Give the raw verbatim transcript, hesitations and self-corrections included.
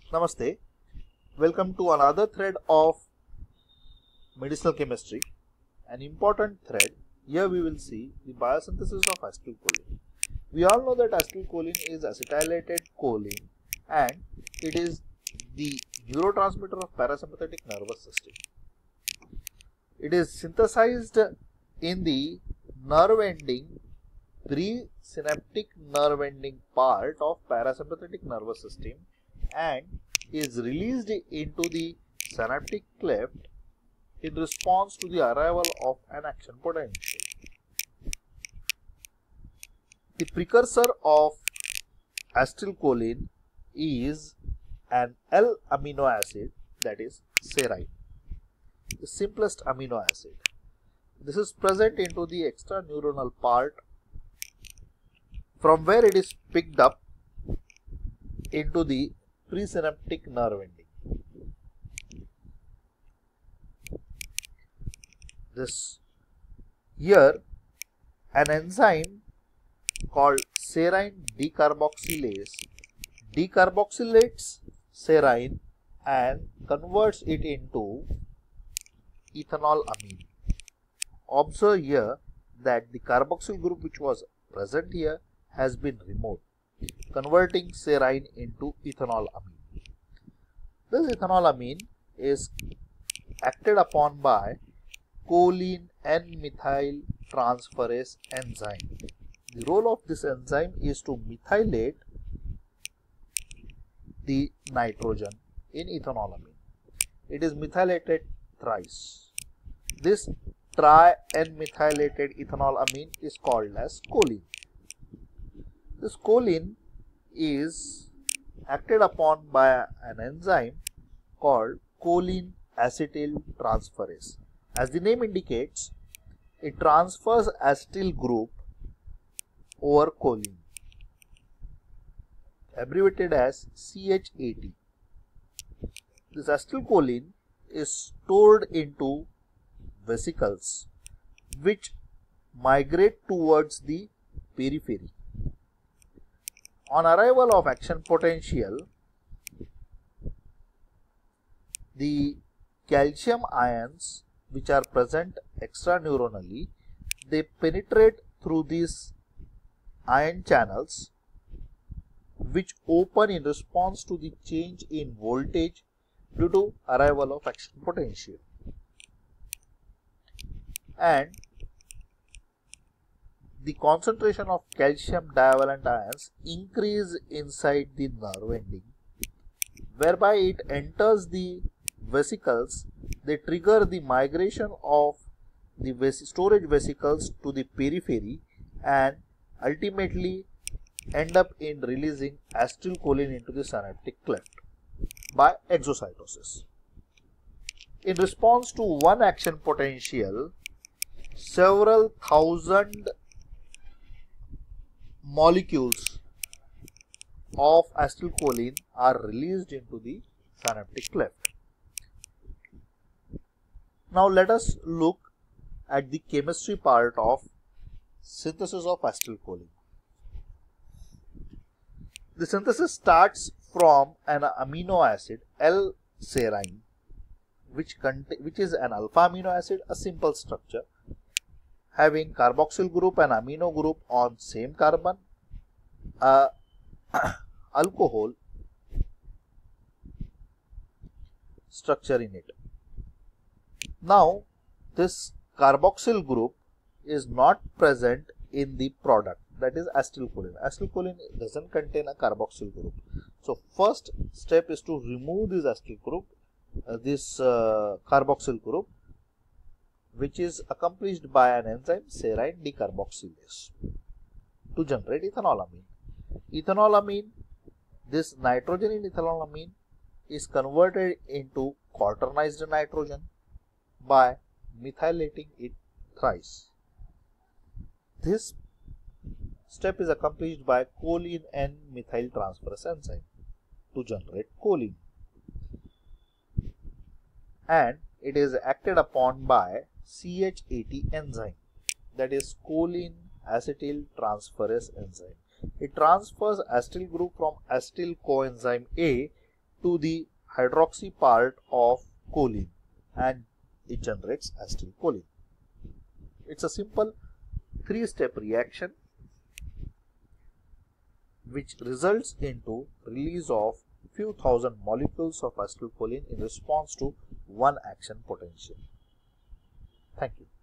Namaste. Welcome to another thread of medicinal chemistry. An important thread. Here we will see the biosynthesis of acetylcholine. We all know that acetylcholine is acetylated choline and it is the neurotransmitter of parasympathetic nervous system. It is synthesized in the nerve ending, presynaptic nerve ending part of parasympathetic nervous system and is released into the synaptic cleft in response to the arrival of an action potential. The precursor of acetylcholine is an L amino acid, that is serine, the simplest amino acid. This is present into the extraneuronal part from where it is picked up into the presynaptic nerve ending. This here an enzyme called serine decarboxylase decarboxylates serine and converts it into ethanol amine. Observe here that the carboxyl group which was present here has been removed, converting serine into ethanol amine. This ethanol amine is acted upon by choline N-methyl transferase enzyme. The role of this enzyme is to methylate the nitrogen in ethanol amine. It is methylated thrice. This tri-N-methylated ethanol amine is called as choline. This choline is acted upon by an enzyme called choline acetyl transferase. As the name indicates, it transfers acetyl group over choline, abbreviated as C H A T. This acetylcholine is stored into vesicles which migrate towards the periphery. On arrival of action potential, the calcium ions which are present extraneuronally, they penetrate through these ion channels which open in response to the change in voltage due to arrival of action potential, and the concentration of calcium divalent ions increase inside the nerve ending, whereby it enters the vesicles. They trigger the migration of the ves storage vesicles to the periphery and ultimately end up in releasing acetylcholine into the synaptic cleft by exocytosis. In response to one action potential, several thousand molecules of acetylcholine are released into the synaptic cleft. Now let us look at the chemistry part of synthesis of acetylcholine. The synthesis starts from an amino acid L-serine, which, which is an alpha amino acid, a simple structure having carboxyl group and amino group on same carbon, a alcohol structure in it. Now this carboxyl group is not present in the product, that is acetylcholine. Acetylcholine doesn't contain a carboxyl group. So first step is to remove this acetyl group, uh, this uh, carboxyl group, which is accomplished by an enzyme serine decarboxylase to generate ethanol amine. Ethanol amine, this nitrogen in ethanol amine is converted into quaternized nitrogen by methylating it thrice. This step is accomplished by choline N-methyl transferase enzyme to generate choline, and it is acted upon by C H A T enzyme, that is choline acetyl transferase enzyme. It transfers acetyl group from acetyl coenzyme A to the hydroxy part of choline and it generates acetylcholine. It's a simple three-step reaction which results into release of few thousand molecules of acetylcholine in response to one action potential. Thank you.